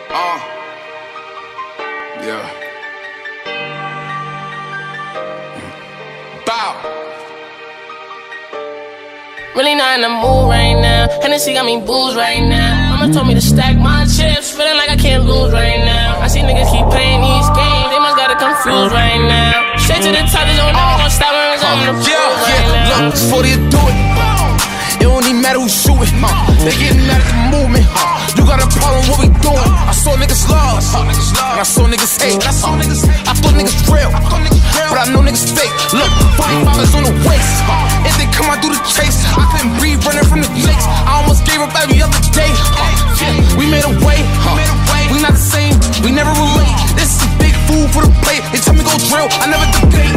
Yeah. Bow. Really not in the mood right now. Hennessy got me booze right now. Mama told me to stack my chips, feeling like I can't lose right now. I see niggas keep playing these games, they must got it confused right now. Straight to the top, there's no never gonna stop when I'm in the pool right now. Look, before they do it, it don't even matter who's shooting. They getting mad at the movement. You got a problem, what we doing? I saw niggas love, and I saw niggas hate. I thought niggas real, but I know niggas fake. Look, 45 is on the waist. If they come out do the chase, I couldn't breathe running from the lakes. I almost gave up every other day. We made a way, we not the same, we never relate. This is big food for the plate. They tell me go drill, I never debate.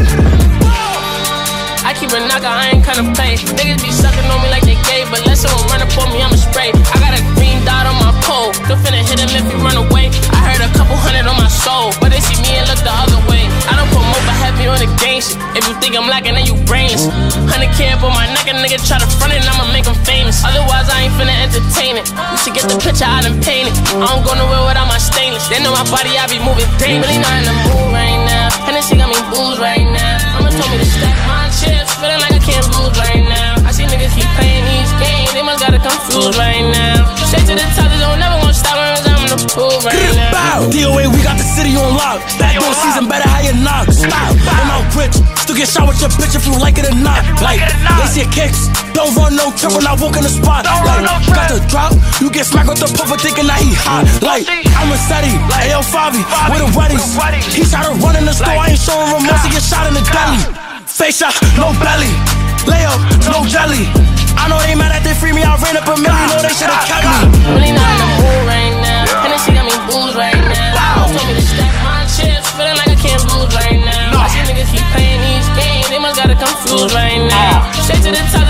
I keep a knocker, I ain't kinda play. Niggas be sucking on me like they gay, but let someone run up on me, I'ma spray. I got a green dot on my pole, could finna hit him if he run away. I heard a couple hundred on my soul, but they see me and look the other way. I don't promote but heavy on the gang shit. If you think I'm lacking, then you brainless. 100K up on my neck, a nigga try to front it, I'ma make him famous. Otherwise, I ain't finna entertain it. You should get the picture, I done paint it. I don't go nowhere without my stainless. They know my body, I be moving dangerous. Really not in the mood right now. Hennessy got me booze right now. Mama told me to stack my chips, feeling like I can't lose right now. I see niggas keep playing these games, they must got it confused right now. Straight to the top, they don't never gonna stop when I'm in the pool right now. DOA, we got the city on lock. Backdoor season, better how you knock. Stop, I'm out rich. Still get shot with your bitch if you like it or not. Like, they see kicks. Don't run no trip when I walk in the spot. Like, got the drop, you get smacked with the puffer thinking that he hot. Like, I'm a steady, Ayo Favi, with the weddings. He tried to run in the store, I ain't showing remorse, he get shot in the deli. Face shot, no belly. Layup, no jelly. I know they mad that they free me, I ran up a million, know they should've kept me. Really not in the mood right now. Hennessy got me booze right now. Told me to stack my chips, feeling like I can't lose right now. I see niggas keep playing these games, they must got it confused right now. Straight to the top.